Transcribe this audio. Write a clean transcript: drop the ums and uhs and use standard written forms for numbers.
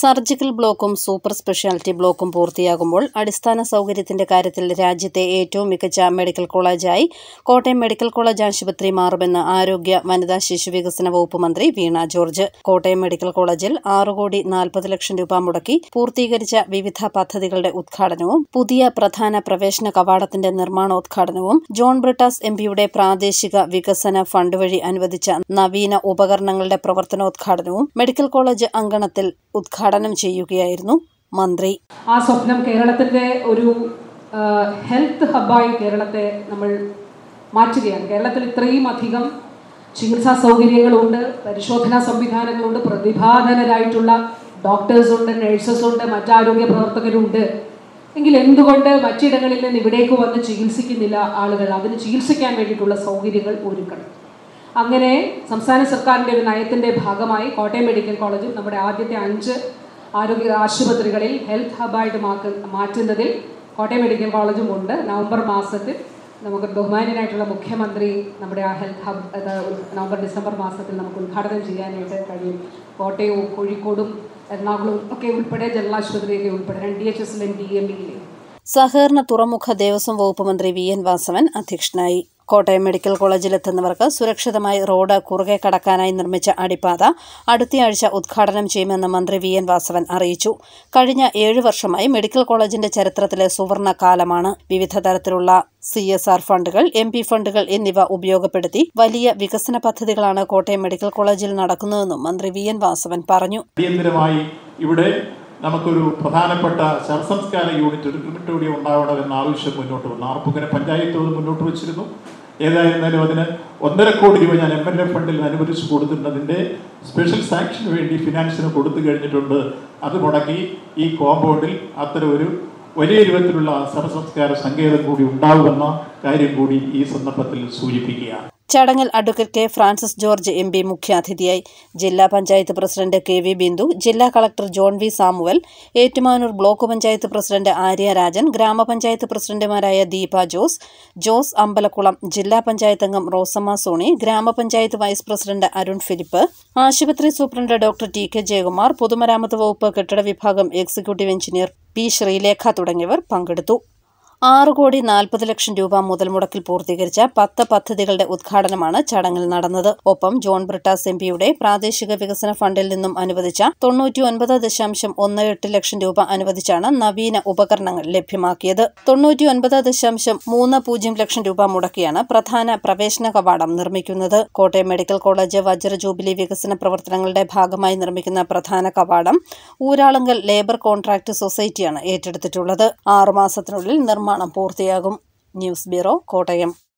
Surgical ബ്ലോക്കും super speciality ബ്ലോക്കും പൂർത്തിയാകുമ്പോൾ അടിസ്ഥാന സൗകര്യത്തിന്റെ കാര്യത്തിൽ രാജ്യത്തെ ഏറ്റവും മികച്ച മെഡിക്കൽ കോളേജായി കോട്ടയം മെഡിക്കൽ കോളേജ് ആശുപത്രി മാറുമെന്ന് ആരോഗ്യ വനിതാ ശിശുവികസന വകുപ്പ് മന്ത്രി വീണ ജോർജ്. കോട്ടയം മെഡിക്കൽ കോളേജിൽ 6,40,00,000 രൂപ മുടക്കി പൂർത്തീകരിച്ച വിവിധ പദ്ധതികളുടെ ഉദ്ഘാടനവും പുതിയ പ്രധാന പ്രവേശന കവാടത്തിന്റെ നിർമ്മാണോദ്ഘാടനവും ജോൺ ബ്രിട്ടാസ് എംപിയുടെ പ്രാദേശിക വികസന ഫണ്ട് വഴി അനുവദിച്ച നവീന ഉപകരണങ്ങളുടെ പ്രവർത്തനോദ്ഘാടനവും മെഡിക്കൽ കോളേജ് അങ്കണത്തിൽ ഉദ്ഘാടനം ചെയ്യുകയായിരുന്നു മന്ത്രി. ആ സ്വപ്നം കേരളത്തിന്റെ ഒരു ഹെൽത്ത് ഹബ്ബായി കേരളത്തെ നമ്മൾ മാറ്റുകയാണ്. കേരളത്തിൽ ഇത്രയും അധികം ചികിത്സാ സൗകര്യങ്ങളുണ്ട്, പരിശോധനാ സംവിധാനങ്ങളുണ്ട്, പ്രതിഭാധനരായിട്ടുള്ള ഡോക്ടേഴ്സ് ഉണ്ട്, നഴ്സസ് ഉണ്ട്, മറ്റാരോഗ്യ പ്രവർത്തകരുണ്ട്. എങ്കിൽ എന്തുകൊണ്ട് മറ്റിടങ്ങളിൽ നിന്ന് ഇവിടേക്ക് വന്ന് ചികിത്സിക്കുന്നില്ല ആളുകൾ? അതിന് ചികിത്സിക്കാൻ വേണ്ടിയിട്ടുള്ള സൗകര്യങ്ങൾ ഒരുക്കണം. അങ്ങനെ സംസ്ഥാന സർക്കാരിൻ്റെ ഒരു നയത്തിൻ്റെ ഭാഗമായി കോട്ടയം മെഡിക്കൽ കോളേജും നമ്മുടെ ആദ്യത്തെ 5 ആരോഗ്യ ആശുപത്രികളിൽ ഹെൽത്ത് ഹബ്ബായിട്ട് മാറ്റുന്നതിൽ കോട്ടയം മെഡിക്കൽ കോളേജും ഉണ്ട്. നവംബർ മാസത്തിൽ നമുക്ക് ബഹുമാന്യനായിട്ടുള്ള മുഖ്യമന്ത്രി നമ്മുടെ ആ ഹെൽത്ത് ഹബ് ഡിസംബർ മാസത്തിൽ നമുക്ക് ഉദ്ഘാടനം ചെയ്യാനായിട്ട് കഴിയും. കോട്ടയവും കോഴിക്കോടും എറണാകുളവും ഒക്കെ ഉൾപ്പെടെ ജനറൽ ആശുപത്രിയൊക്കെ ഉൾപ്പെടെ DHSലും DMEയിലും. സഹകരണ തുറമുഖ ദേവസ്വം വകുപ്പ് മന്ത്രി VN വാസവൻ അധ്യക്ഷനായി. കോട്ടയം മെഡിക്കൽ കോളേജിലെത്തുന്നവർക്ക് സുരക്ഷിതമായി റോഡ് കുറുകെ കടക്കാനായി നിർമ്മിച്ച അടിപ്പാത അടുത്തയാഴ്ച ഉദ്ഘാടനം ചെയ്യുമെന്ന് മന്ത്രി VN വാസവൻ അറിയിച്ചു. കഴിഞ്ഞ 7 വർഷമായി മെഡിക്കൽ കോളേജിന്റെ ചരിത്രത്തിലെ സുവർണ കാലമാണ്. വിവിധ തരത്തിലുള്ള CSR ഫണ്ടുകൾ, MP ഫണ്ടുകൾ എന്നിവ ഉപയോഗപ്പെടുത്തി വലിയ വികസന പദ്ധതികളാണ് കോട്ടയം മെഡിക്കൽ കോളേജിൽ നടക്കുന്നതെന്നും മന്ത്രി VN വാസവൻ പറഞ്ഞു. ഇവിടെ നമുക്കൊരു പ്രധാനപ്പെട്ട ശവസംസ്കാര യൂണിറ്റ്, ഒരു ക്രിമിറ്റോറിയ ഉണ്ടാവണമെന്ന ആവശ്യം മുന്നോട്ട് വന്നു. ആർപ്പുകര പഞ്ചായത്തോട് മുന്നോട്ട് വെച്ചിരുന്നു. ഏതായിരുന്നാലും അതിന് 1.5 കോടി രൂപ ഞാൻ MLA ഫണ്ടിൽ അനുവദിച്ചു കൊടുത്തിരുന്നതിൻ്റെ സ്പെഷ്യൽ സാക്ഷന് വേണ്ടി ഫിനാൻസിന് കൊടുത്തു കഴിഞ്ഞിട്ടുണ്ട്. അത് മുടക്കി ഈ കോമ്പൗണ്ടിൽ അത്തരം ഒരു വലിയ രൂപത്തിലുള്ള ശവസംസ്കാര സങ്കേതം കൂടി ഉണ്ടാവുമെന്ന കാര്യം കൂടി ഈ സന്ദർഭത്തിൽ സൂചിപ്പിക്കുകയാണ്. ചടങ്ങിൽ advocate K. Francis George MP മുഖ്യാതിഥിയായി. ജില്ലാ പഞ്ചായത്ത് പ്രസിഡന്റ് KV ബിന്ദു, ജില്ലാ collector John V. Samuel, Ettumanoor block panchayat president Arya Rajan, ഗ്രാമപഞ്ചായത്ത് പ്രസിഡന്റുമാരായ ദീപ ജോസ് അമ്പലക്കുളം, ജില്ലാ പഞ്ചായത്ത് അംഗം റോസമ്മ സോണി, ഗ്രാമപഞ്ചായത്ത് വൈസ് പ്രസിഡന്റ് അരുൺ ഫിലിപ്പ്, ആശുപത്രി സൂപ്രണ്ട് ഡോക്ടർ TK ജയകുമാർ, പൊതുമരാമത്ത് വകുപ്പ് കെട്ടിട വിഭാഗം എക്സിക്യൂട്ടീവ് എഞ്ചിനീയർ P. ശ്രീലേഖ തുടങ്ങിയവർ പങ്കെടുത്തു. 6,40,00,000 രൂപ മുതൽ മുടക്കിൽ പൂർത്തീകരിച്ച 10 പദ്ധതികളുടെ ഉദ്ഘാടനമാണ് ചടങ്ങിൽ നടന്നത്. ഒപ്പം ജോൺ ബ്രിട്ടാസ് MPയുടെ പ്രാദേശിക വികസന ഫണ്ടിൽ നിന്നും അനുവദിച്ച 99.18 ലക്ഷം രൂപ അനുവദിച്ചാണ് നവീന ഉപകരണങ്ങൾ ലഭ്യമാക്കിയത്. 99.30 ലക്ഷം രൂപ മുടക്കിയാണ് പ്രധാന പ്രവേശന കവാടം നിർമ്മിക്കുന്നത്. കോട്ടയം മെഡിക്കൽ കോളേജ് വജ്ര ജൂബിലി വികസന പ്രവർത്തനങ്ങളുടെ ഭാഗമായി നിർമ്മിക്കുന്ന പ്രധാന കവാടം ഊരാളുങ്കൽ ലേബർ കോൺട്രാക്ട് സൊസൈറ്റിയാണ് ഏറ്റെടുത്തിട്ടുള്ളത്. 6 മാസത്തിനുള്ളിൽ നിർമ്മാണം പൂർത്തിയാകും. News bureau, Kottayam.